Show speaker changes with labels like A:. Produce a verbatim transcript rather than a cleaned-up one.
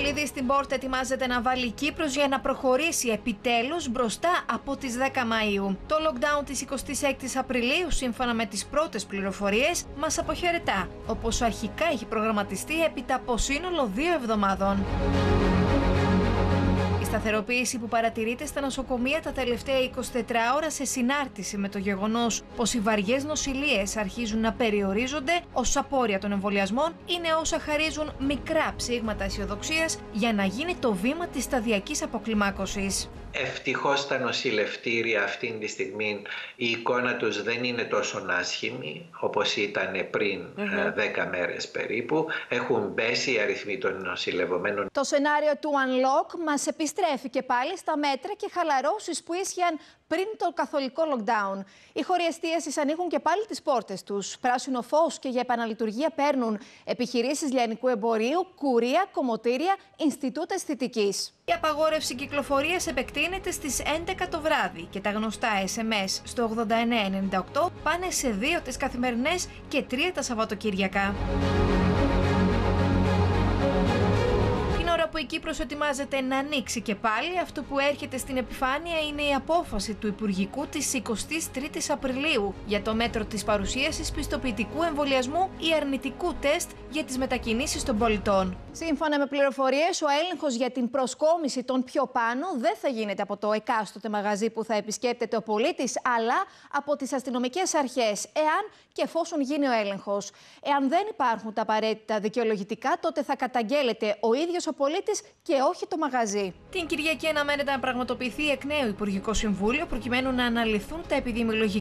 A: Κλειδί στην πόρτα ετοιμάζεται να βάλει η Κύπρος για να προχωρήσει επιτέλους μπροστά από τις δέκα Μαΐου. Το lockdown της εικοστής έκτης Απριλίου, σύμφωνα με τις πρώτες πληροφορίες, μας αποχαιρετά, όπως αρχικά έχει προγραμματιστεί έπειτα από σύνολο δύο εβδομάδων. Η σταθεροποίηση που παρατηρείται στα νοσοκομεία τα τελευταία εικοσιτέσσερις ώρα σε συνάρτηση με το γεγονός πως οι βαριές νοσηλίες αρχίζουν να περιορίζονται ως απόρρια των εμβολιασμών είναι όσα χαρίζουν μικρά ψήγματα αισιοδοξίας για να γίνει το βήμα της σταδιακής αποκλιμάκωσης.
B: Ευτυχώς στα νοσηλευτήρια αυτή τη στιγμή η εικόνα τους δεν είναι τόσο άσχημη όπως ήταν πριν mm-hmm. δέκα μέρες περίπου. Έχουν πέσει οι αριθμοί των νοσηλευομένων.
C: Το σενάριο του unlock μας επιστρέφει και πάλι στα μέτρα και χαλαρώσεις που ίσχυαν πριν το καθολικό lockdown. Οι χώροι εστίασης ανοίγουν και πάλι τις πόρτες τους. Πράσινο φως και για επαναλειτουργία παίρνουν επιχειρήσεις λιανικού εμπορίου, κουρία, κομμωτήρια, Ινστιτούτα Αισθητικής.
A: Η απαγόρευση κυκλοφορίας επεκτείνεται στις έντεκα το βράδυ και τα γνωστά ες εμ ες στο ογδόντα εννέα ενενήντα οκτώ πάνε σε δύο τις καθημερινές και τρία τα Σαββατοκύριακα. Που η Κύπρος ετοιμάζεται να ανοίξει και πάλι, αυτό που έρχεται στην επιφάνεια είναι η απόφαση του Υπουργικού της εικοστής τρίτης Απριλίου για το μέτρο της παρουσίασης πιστοποιητικού εμβολιασμού ή αρνητικού τεστ για τις μετακινήσεις των πολιτών.
C: Σύμφωνα με πληροφορίες, ο έλεγχος για την προσκόμιση των πιο πάνω δεν θα γίνεται από το εκάστοτε μαγαζί που θα επισκέπτεται ο πολίτης, αλλά από τις αστυνομικές αρχές, εάν και εφόσον γίνει ο έλεγχος. Εάν δεν υπάρχουν τα απαραίτητα δικαιολογητικά, τότε θα καταγγέλλεται ο ίδιος ο πολίτης και όχι το μαγαζί.
A: Την Κυριακή αναμένεται να πραγματοποιηθεί εκ νέου Υπουργικό Συμβούλιο προκειμένου να αναλυθούν τα επιδημιολογικά